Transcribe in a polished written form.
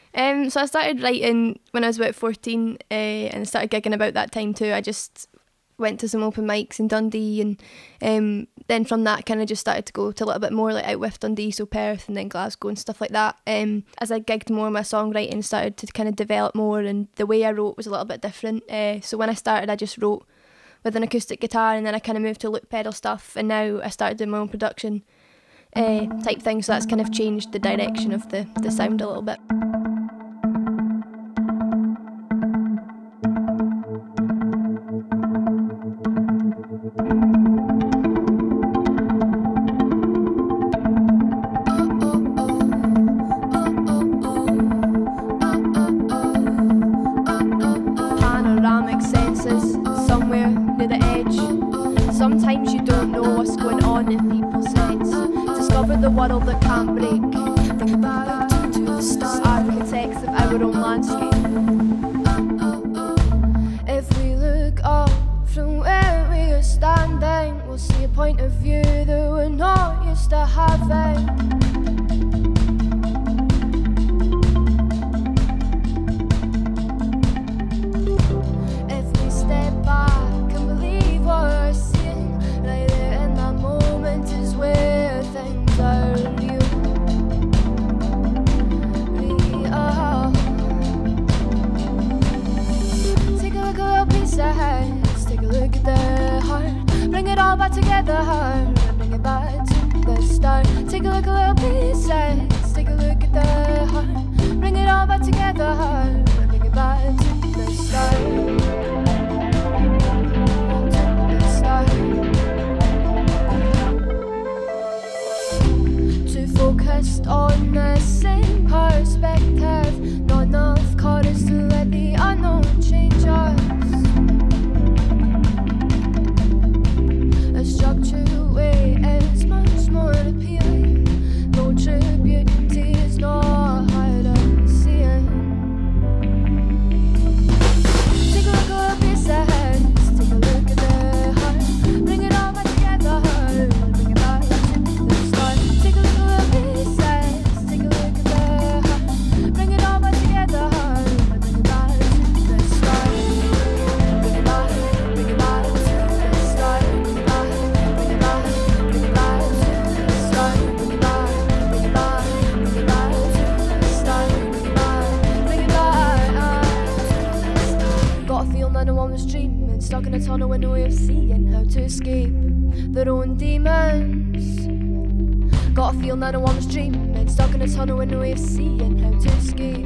So I started writing when I was about 14 and I started gigging about that time too. I just went to some open mics in Dundee and then from that kind of just started to go to a little bit more like out with Dundee, so Perth and then Glasgow and stuff like that. As I gigged more, my songwriting started to kind of develop more and the way I wrote was a little bit different. So when I started I just wrote with an acoustic guitar and then I kind of moved to loop pedal stuff and now I started doing my own production type thing, so that's kind of changed the direction of the sound a little bit. Panoramic senses somewhere near the edge. Sometimes you don't know what's going on in people's heads. Discover the world that can't break. Think about it to the stars, architects of our own landscape. If we look up from where we are standing, we'll see a point of view that we're not used to having. Take a look at the heart, bring it all back together, bring it back to the start. Take a look at little pieces, take a look at the heart, bring it all back together, bring it back to the start. Too focused on the same perspective, not enough courage to let the unknown change us. A structured way is much more appealing. No tribute is not hard to see it. Take a look at pieces, take a look at the heart, bring it all back together, bring it back to the start. Take a look at pieces, take a look at the heart, bring it all back together, bring it back to the start. Bring it back to the start. One was dreaming, stuck in a tunnel with no way of seeing how to escape their own demons. Got a feeling that no one was dreaming, stuck in a tunnel with no way of seeing how to escape